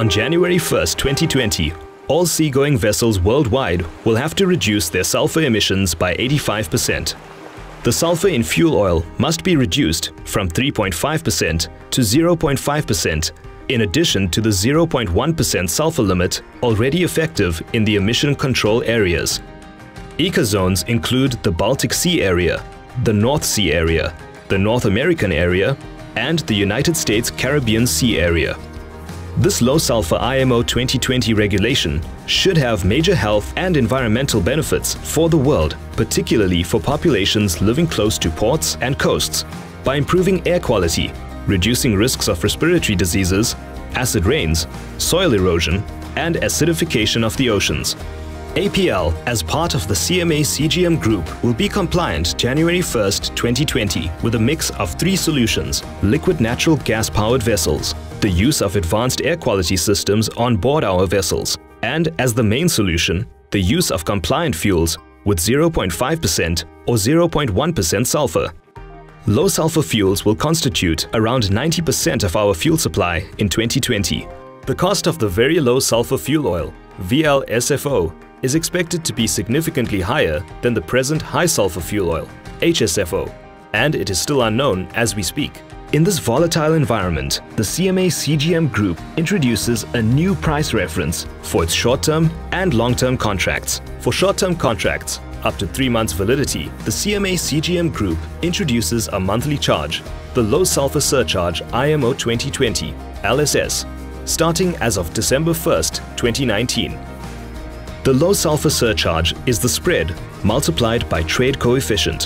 On January 1st, 2020, all seagoing vessels worldwide will have to reduce their sulfur emissions by 85%. The sulfur in fuel oil must be reduced from 3.5% to 0.5%, in addition to the 0.1% sulfur limit already effective in the emission control areas. Ecozones include the Baltic Sea area, the North Sea area, the North American area, and the United States Caribbean Sea area. This low-sulfur IMO 2020 regulation should have major health and environmental benefits for the world, particularly for populations living close to ports and coasts, by improving air quality, reducing risks of respiratory diseases, acid rains, soil erosion, and acidification of the oceans. APL, as part of the CMA CGM Group, will be compliant January 1st, 2020 with a mix of 3 solutions: liquid natural gas-powered vessels, the use of advanced air quality systems on board our vessels, and as the main solution, the use of compliant fuels with 0.5% or 0.1% sulfur. Low-sulfur fuels will constitute around 90% of our fuel supply in 2020. The cost of the very low-sulfur fuel oil, VLSFO, is expected to be significantly higher than the present high-sulfur fuel oil, HSFO, and it is still unknown as we speak. In this volatile environment, the CMA CGM Group introduces a new price reference for its short-term and long-term contracts. For short-term contracts, up to 3 months validity, the CMA CGM Group introduces a monthly charge, the Low Sulfur Surcharge IMO 2020, LSS, starting as of December 1st, 2019. The Low Sulfur Surcharge is the spread multiplied by trade coefficient.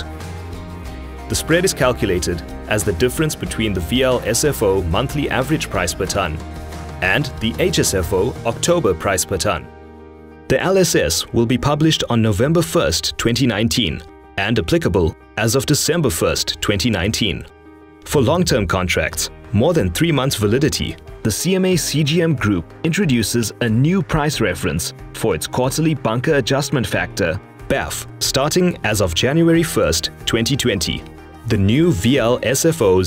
The spread is calculated as the difference between the VLSFO monthly average price per ton and the HSFO October price per ton. The LSS will be published on November 1st, 2019 and applicable as of December 1st, 2019. For long-term contracts, more than 3 months validity, the CMA CGM Group introduces a new price reference for its quarterly bunker adjustment factor, BAF, starting as of January 1st, 2020. The new VLSFO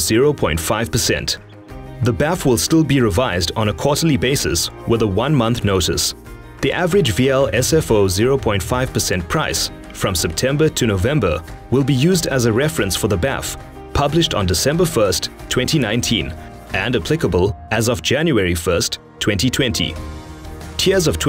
0.5%. The BAF will still be revised on a quarterly basis with a 1-month notice. The average VLSFO 0.5% price from September to November will be used as a reference for the BAF, published on December 1st, 2019 and applicable as of January 1st, 2020. Tiers of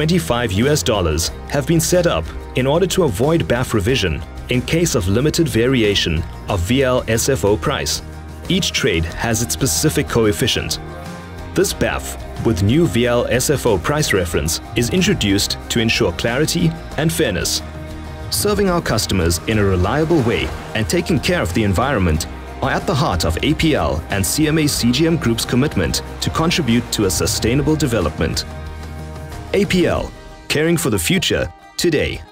$25 have been set up in order to avoid BAF revision in case of limited variation of VLSFO price. Each trade has its specific coefficient. This BAF with new VLSFO price reference is introduced to ensure clarity and fairness. Serving our customers in a reliable way and taking care of the environment are at the heart of APL and CMA CGM Group's commitment to contribute to a sustainable development. APL, caring for the future today.